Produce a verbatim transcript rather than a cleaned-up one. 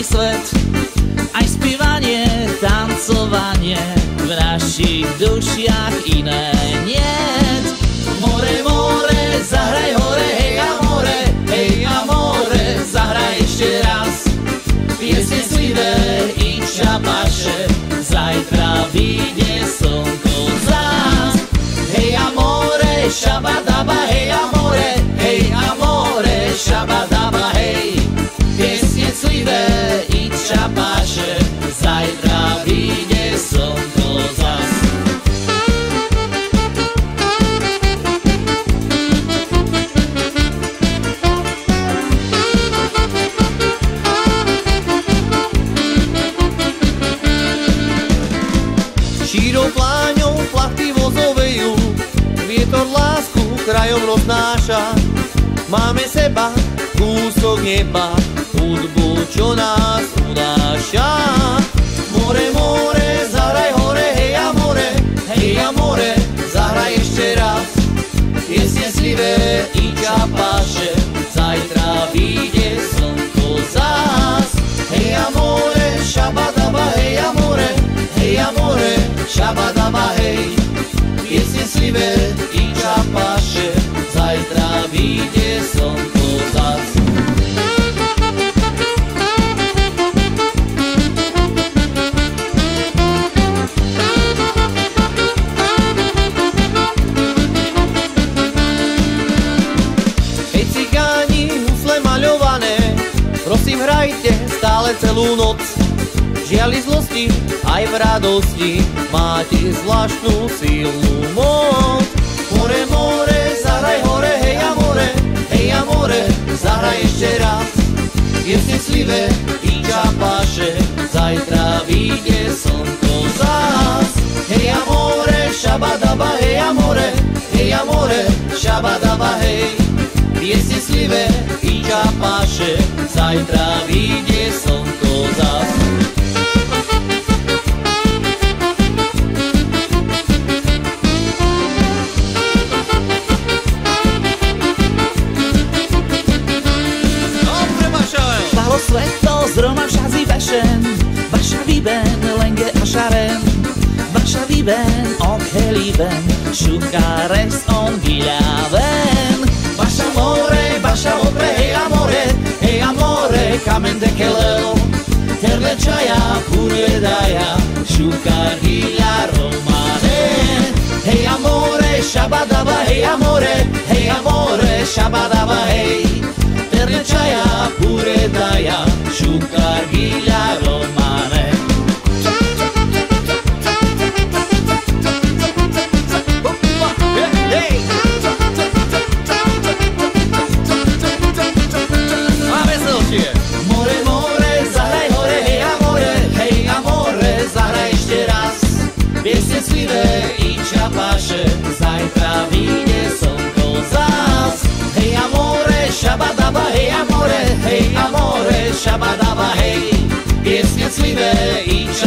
celý svet, aj spívanie, tancovanie, v našich dušiach iné niet. More, more, zahraj hore, hej amore, hej amore, zahraj ešte raz. Piesne slivé i čapaše, zajtra vyjde slnko zás. Hej amore, šabadaba, hej amore, hej amore, šabadaba, hej. Piesne slivé i čapaše, zajtra vyjde slnko zás. Šírou pláňou plachty vozovejú, vietor lásku krajom roznáša. Máme seba, kúsok neba, hudbu, čo nás unáša. More, more, zahraj hore, hej amore, hej amore, zahraj ešte raz. Piesne slivé i čapaše, zajtra vyjde slnko zás. Hej amore, šabadaba, hej amore, hej amore, šabadaba, hej. Piesne slivé i čapaše, zajtra vyjde slnko zás. Hej cigáni, husle maľované, prosím hrajte stále celú noc. Žiali zlosti, aj v radosti máte zvláštnu silnú moc. More, more, zahraj hore, hej amore, hej amore, zahraj ešte raz. Piesne slivé i čapaše, zajtra vyjde slnko zás. Hej amore, šabadaba, hej amore, hej amore, šabadaba, hej. Piesne slivé i čapaše, zajtra vyjde slnko zás. Svetto zroma všazi vesen, vaša viben, lenge a šaren, vaša viben, okheliben, šukares on gilaven. Vaša more, vaša opre, hej amore, hej amore, kamen de kelel, terle čaja, purje daja, šukar gila romane. Hej amore, šabadaba, hej amore, hej amore, šabadaba, hej. Terle čaja, pure daja, šukar gila romane. A veselšie. More, more, zahraj hore, hej amore, hej amore, zahraj ešte raz. Piesne slivé i čapaše, zajtra vyjde slnko zás. Hej amore, šabadaba, hej amore, hej amore, šabadaba, hej. Piesne slivé i čapaše,